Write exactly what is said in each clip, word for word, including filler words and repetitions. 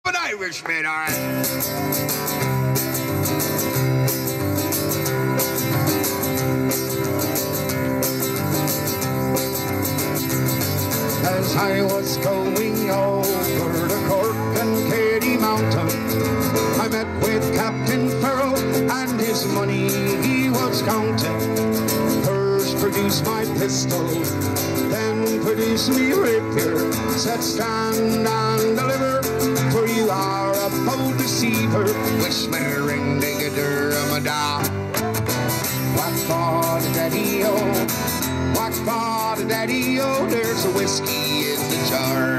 An Irishman, all right. As I was going over the Cork and Katy Mountain, I met with Captain Farrell and his money he was counting. First produced my pistol, then produced me rapier. Said stand and deliver, for you are a bold deceiver. Wish me a ring, dig a dur, a da. Whack for the daddy-o, whack for the daddy-o, there's a whiskey in the jar.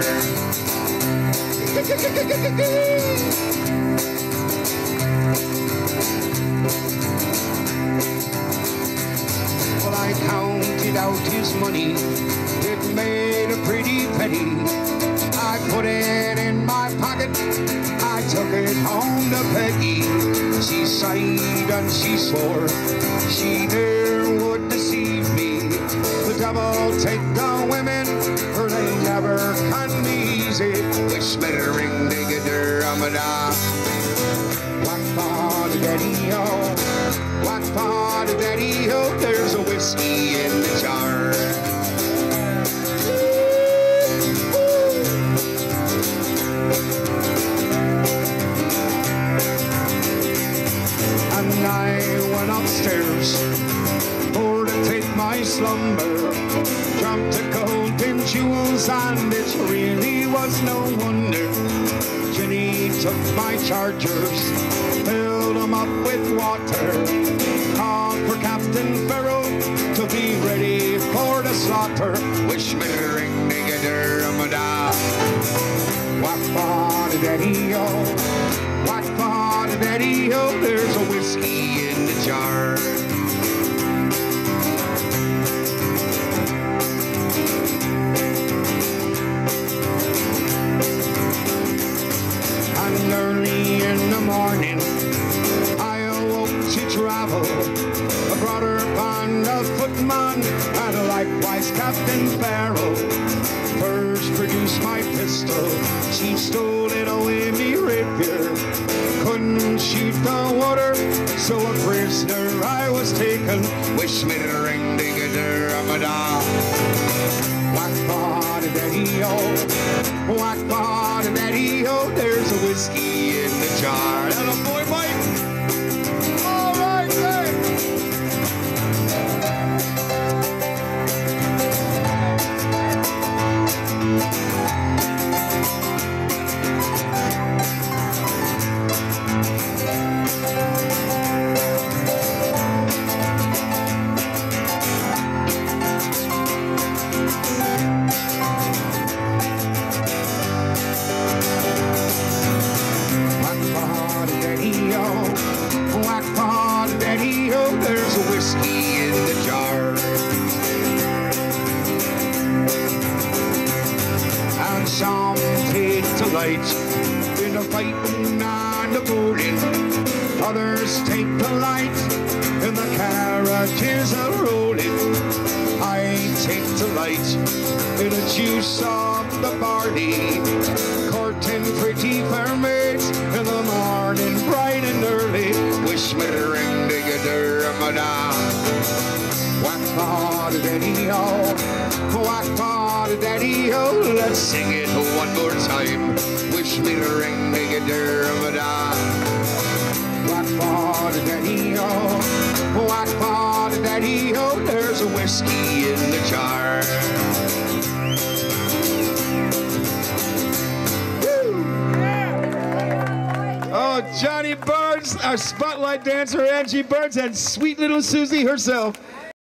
Well, I counted out his money, it made a pretty penny. I put it in my pocket, I took it home to Peggy. She sighed and she swore, she never would deceive me. The devil take the women, for they never can be easy. Wish me a ring, dig a dur, a da. Whack for the daddy-o, whack for the daddy-o, there's a whiskey in the jar. And I went upstairs for to take my slumber. Dropped the gold in jewels and it really was no wonder. Jenny took my chargers, filled them up with water, called for Captain Farrell to be ready for the slaughter. Wish me a ring, dig a dur, a da. Whack for the daddy-o, whack for the daddy-o, there's a whiskey in the jar. And early in the morning I awoke to travel. I brought her upon a footman and likewise Captain Farrell. First produced my pistol, she stole it away me rapier. Couldn't shoot the water, so a prisoner I was taken. Wish me a ring, dig a dur, a da. Whack for the daddy-o, whack for the daddy-o, there's a whiskey in the jar. And a boy, Mike. All right, then. Whack for the daddy-o, there's a whiskey in the jar. And some take delight in the fighting and the bowling, others take delight in the carriages a-rolling. I take delight in the juice of the barley, courting pretty fair maids in the morning bright and early. Wish me a ring, dig a dur, a da. Whack for the daddy-o, whack for the daddy-o, let's sing it One more time. Wish me a ring, dig a dur, a da. Whack for the daddy-o, whack for the daddy-o, there's a whiskey in the jar. Oh, Johnny Burns, our spotlight dancer, Angie Burns, and sweet little Susie herself.